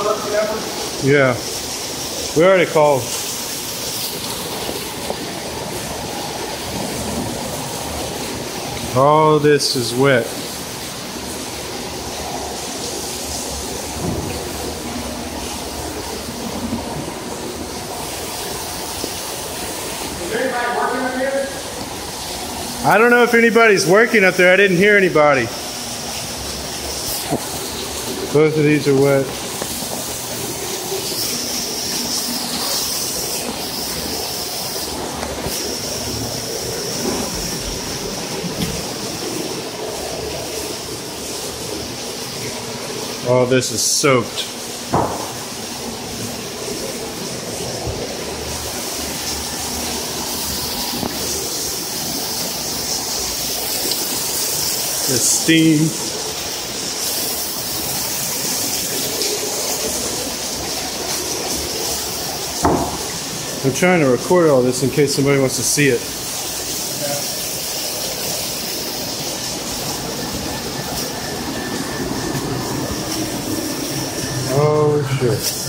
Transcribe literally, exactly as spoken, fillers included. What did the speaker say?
Yeah. We already called. All this is wet. Is there anybody working up here? I don't know if anybody's working up there. I didn't hear anybody. Both of these are wet. Oh, this is soaked. The steam. I'm trying to record all this in case somebody wants to see it. Oh shit.